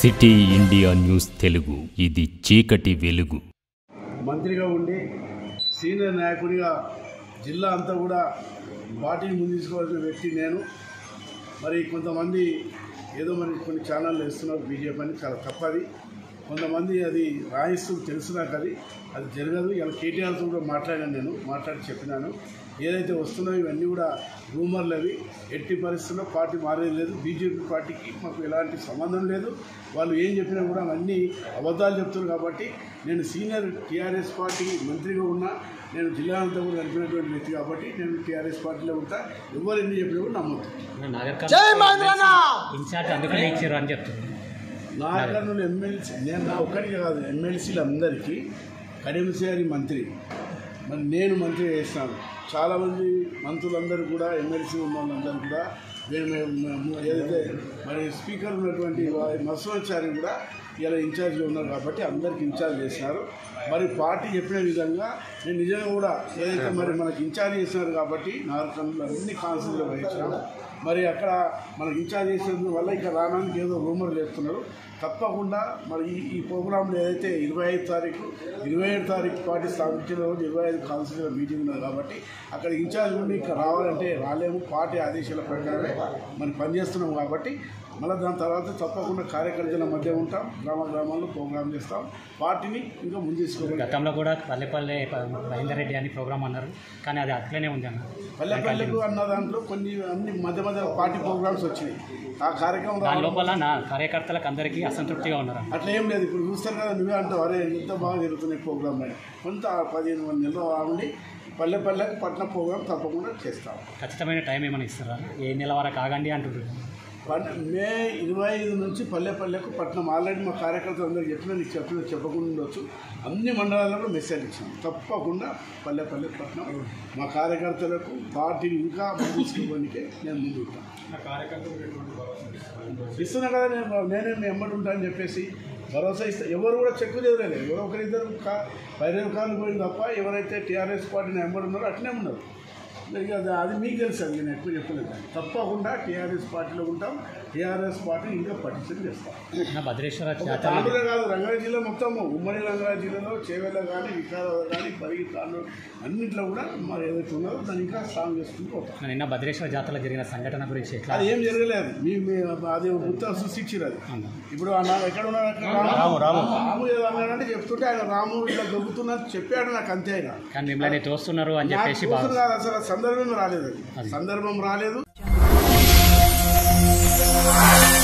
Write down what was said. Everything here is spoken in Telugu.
సిటీ ఇండియా న్యూస్ తెలుగు, ఇది చీకటి వెలుగు. మంత్రిగా ఉండి సీనియర్ నాయకుడిగా జిల్లా అంతా కూడా పార్టీని ముందుకోవాల్సిన వ్యక్తి నేను. మరి కొంతమంది ఏదో మరి కొన్ని ఛానళ్ళు వేస్తున్నారు బీజేపీ అని, చాలా తప్పది. కొంతమంది అది రాయిస్తూ తెలుసు నాకు, అది జరగదు. ఇలా కేటీఆర్తో కూడా మాట్లాడి చెప్పినాను. ఏదైతే వస్తున్నాయో ఇవన్నీ కూడా రూమర్లు, అవి ఎట్టి పరిస్థితుల్లో పార్టీ మారేది లేదు. బీజేపీ పార్టీకి మాకు ఎలాంటి సంబంధం లేదు. వాళ్ళు ఏం చెప్పినా కూడా అవన్నీ అబద్ధాలు చెప్తున్నారు. కాబట్టి నేను సీనియర్ టీఆర్ఎస్ పార్టీకి మంత్రిగా ఉన్నా, నేను జిల్లా అంతా కూడా నడిపినటువంటి వ్యక్తి కాబట్టి నేను టీఆర్ఎస్ పార్టీలో ఉంటా. ఎవరు ఎన్ని చెప్పినా కూడా నమ్మొద్దు. నాగర్నూలు ఎమ్మెల్సీ నేను నా ఒక్కడికి కాదు, ఎమ్మెల్సీలు అందరికీ కడిమసేరి మంత్రి. మరి నేను మంత్రి చేస్తాను. చాలామంది మంత్రులందరూ కూడా ఎమ్మెల్సీ ఉన్న వాళ్ళందరూ కూడా ఏదైతే మరి స్పీకర్ ఉన్నటువంటి మత్స్యాచారి కూడా ఇలా ఇన్ఛార్జ్లో ఉన్నారు కాబట్టి అందరికి ఇన్ఛార్జ్ చేసినారు. మరి పార్టీ చెప్పిన విధంగా నేను నిజంగా కూడా ఏదైతే మరి మనకి ఇన్ఛార్జ్ చేసినారు కాబట్టి నాగరికంలో అన్ని కాన్స్టిట్యూన్సీలో వహించినాము. మరి అక్కడ మనకి ఇన్ఛార్జ్ చేసినందు వల్ల ఇక్కడ రావడానికి ఏదో రూమర్లు వేస్తున్నారు. తప్పకుండా మరి ఈ ప్రోగ్రాంలో ఏదైతే 25 తారీఖు 27 తారీఖు పార్టీ స్థాపించిన రోజు 25 కాన్స్టిట్యూన్సీల మీటింగ్ ఉన్నది కాబట్టి అక్కడ ఇన్ఛార్జ్ ఉండి ఇక్కడ రావాలంటే రాలేము. పార్టీ ఆదేశాల ప్రకారమే మనం పనిచేస్తున్నాం కాబట్టి మళ్ళీ దాని తర్వాత తప్పకుండా కార్యకర్తల మధ్య ఉంటాం. గ్రామాల్లో ప్రోగ్రాం చేస్తాం. పార్టీని ఇంకా ముందు తీసుకోవాలి. గతంలో కూడా పల్లెపల్లె మహేందర్ రెడ్డి అని ప్రోగ్రాం అన్నారు, కానీ అది అట్లనే ఉంది అన్న. పల్లెపల్లెకు అన్న దాంట్లో కొన్ని అన్ని మధ్య పార్టీ ప్రోగ్రామ్స్ వచ్చినాయి. ఆ కార్యక్రమం దాని లోపల నా కార్యకర్తలకు అందరికీ అసంతృప్తిగా ఉన్నారు. అట్లా ఏం లేదు. ఇప్పుడు చూస్తారు కదా, నువ్వే అంటావు అరే ఎంత బాగా జరుగుతున్నాయి ప్రోగ్రామ్ అని. కొంత 15 నెలలు ఉండి పల్లెపల్లెకు పట్టణ ప్రోగ్రాం తప్పకుండా చేస్తాం. ఖచ్చితమైన టైం ఏమైనా ఇస్తారా? ఏ నెల వరకు ఆగండి అంటున్నారు. మే 25 నుంచి పల్లెపల్లెకు పట్టణం ఆల్రెడీ మా కార్యకర్తలు అందరికీ నీకు చెప్పకుండా ఉండొచ్చు. అన్ని మండలాల్లో మెసేజ్ ఇచ్చాం. తప్పకుండా పల్లెపల్లె పట్టణం మా కార్యకర్తలకు పార్టీని ఇంకా ముందుకోవడానికే నేను ముందు ఉంటాను. ఇస్తున్నా కదా, నేనే మీ ఎమ్మడి ఉంటానని చెప్పేసి భరోసా ఇస్తా. ఎవరు కూడా చెక్కు చేయలేదు. ఎవరో ఒకరిద్దరు 15 కాళ్ళు పోయింది తప్ప ఎవరైతే టీఆర్ఎస్ పార్టీని ఎమ్మడి ఉన్నారో అట్నే ఉన్నారు. అది మీకు తెలుసు, అది నేను ఎక్కువ చెప్పలేదు. తప్పకుండా టీఆర్ఎస్ పార్టీలో ఉంటాం. టీఆర్ఎస్ పార్టీ ఇంకా పటిష్టం చేస్తాం. తాండూరే కాదు, రంగారెడ్డి జిల్లా మొత్తం, ఉమ్మడి రంగారెడ్డి జిల్లాలో చేవెళ్ళ కానీ, వికారాబాద్ కానీ, పరిగి, తాండూరు అన్నింటిలో కూడా మరి ఏదైతే ఉన్నదో దాన్ని ఇంకా స్ట్రాంగ్ చేసుకుంటూ పోతాం. నిన్న భద్రేశ్వర జాతరలో జరిగిన సంఘటన గురించి అది ఏం జరగలేదు. అది గుర్తు సృష్టించారు. అది ఇప్పుడు ఎక్కడ ఉన్నాడు, రాము ఏదో అన్నాడంటే చెప్తుంటే ఆయన రాము ఇట్లా దొబ్బుతున్నా చెప్పాడు నాకు, అంతే. ఆయన కానీ మిమ్మల్ని తోస్తున్నారు అని చెప్పేసి అసలు సందర్భం రాలేదు.